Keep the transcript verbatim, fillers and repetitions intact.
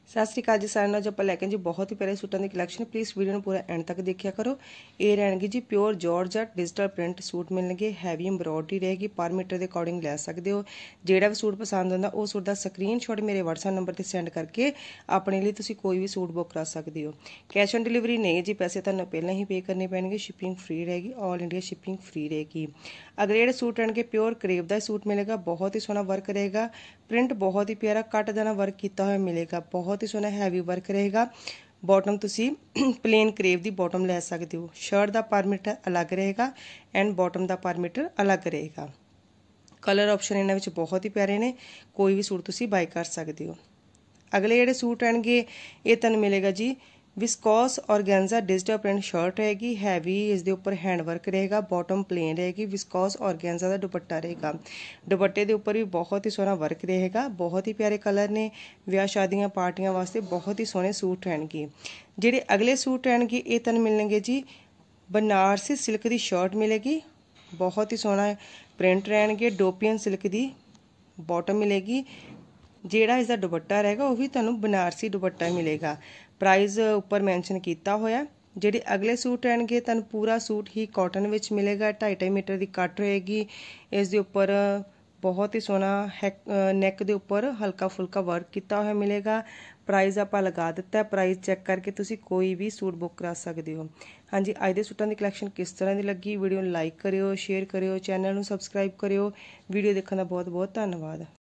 सत श्री अकाल जी सारे नाल जो आप लैके जी बहुत ही प्यारे सूटों की कलैक्शन। प्लीज़ वीडियो में पूरा एंड तक देखा करो। ये रहेंगे जी pure georgette digital print suit मिलणगे, हैवी एम्ब्रॉयडरी रहेगी, पर मीटर के अकॉर्डिंग लै सकते हो। जोड़ा भी सूट पसंद आता उस सूट का स्क्रीन शॉट मेरे वट्सएप नंबर पर सेंड करके अपने लिए तुसी कोई भी सूट बुक करा सकते हो। कैश ऑन डिलीवरी नहीं है जी, पैसे तुहानूं पहले ही पे करने पैणगे। शिपिंग फ्री रहेगी, ऑल इंडिया शिपिंग फ्री रहेगी। अगले जोड़े सूट रहेंगे प्योर करेब का सूट मिलेगा, बहुत ही सोहना वर्क रहेगा, प्रिंट बहुत ही प्यारा कट देना वर्क किया हुआ मिलेगा, बहुत ही सोहना हैवी वर्क रहेगा। बॉटम तुसी प्लेन करेब की बॉटम लै सकते हो। शर्ट का पर मीटर अलग रहेगा एंड बॉटम का पर मीटर अलग रहेगा। कलर ऑप्शन इन्हां विच बहुत ही प्यारे ने, कोई भी सूट तुसी बाय कर सकते हो। अगले जोड़े सूट आएंगे ये तुहानूं मिलेगा जी viscose organza digital print shirt रहेगी, हैवी इसके उपर हैंडवर्क रहेगा, बॉटम प्लेन रहेगी, विस्कोस ऑर्गेन्जा का दुपट्टा रहेगा। दुपट्टे के उपर भी बहुत ही सोहना वर्क रहेगा, बहुत ही प्यारे कलर ने, विआह शादियां पार्टियां वास्ते बहुत ही सोहने सूट रहणगे। जिहड़े अगले सूट रहणगे ये तुहानूं मिलणगे जी बनारसी सिल्क की शर्ट मिलेगी, बहुत ही सोहना प्रिंट रहणगे, डोपियन सिल्क की बॉटम मिलेगी। जिहड़ा इसका दुपट्टा रहेगा वह भी तुहानूं बनारसी दुपट्टा मिलेगा। प्राइस उपर मैंशन किया होया। जिहड़े अगले सूट रहणगे तुहानूं पूरा सूट ही कॉटन विच मिलेगा, ढाई ढाई मीटर की कट रहेगी। इस दे उपर बहुत ही सोहना हैक नैक के उपर हल्का फुल्का वर्क किया हुआ मिलेगा। प्राइस आपां लगा दिता है, प्राइस चैक करके तुसी कोई भी सूट बुक करा सकते हो। हाँ जी, अज दे सूटां दी कलैक्शन किस तरह की लगी, वीडियो लाइक करियो, शेयर करियो, चैनल नूं सबसक्राइब करियो। वीडियो देखने का बहुत बहुत धन्यवाद।